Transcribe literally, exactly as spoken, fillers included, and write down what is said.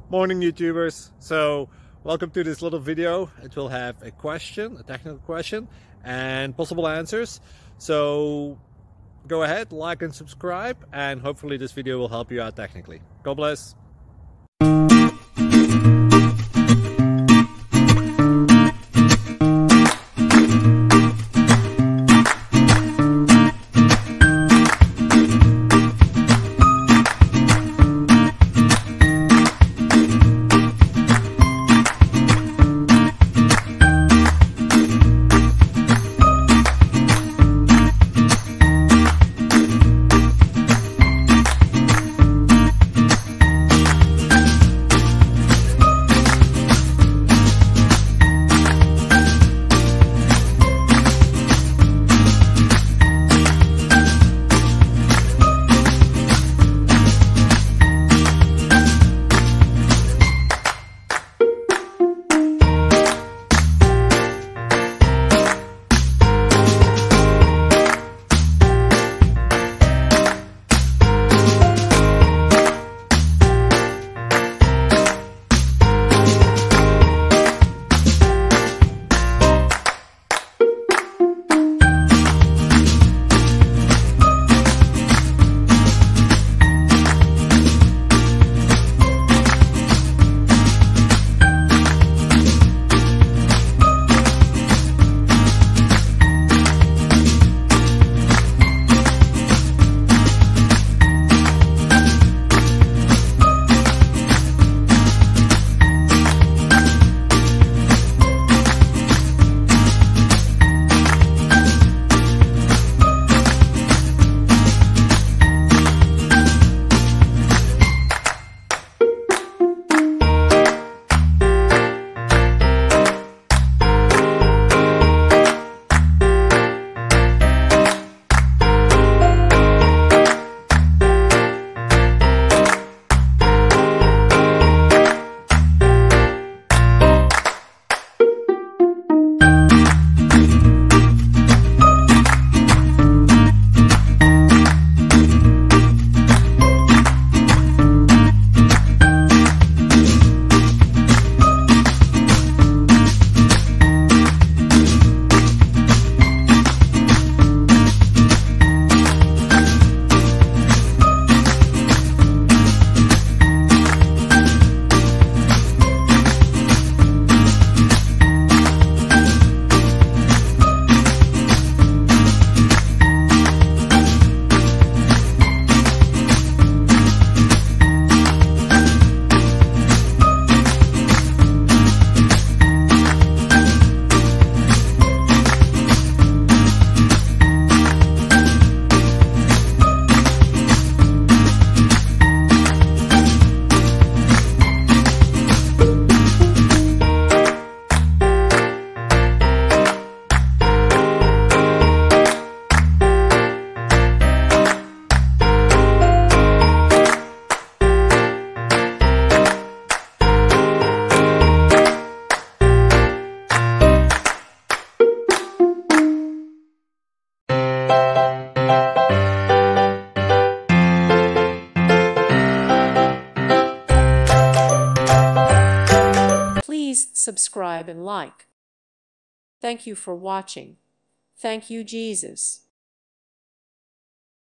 Morning YouTubers. So welcome to this little video. It will have a question, a technical question, and possible answers. So go ahead, like and subscribe, and hopefully this video will help you out technically. God bless. Please subscribe and like. Thank you for watching. Thank you, Jesus.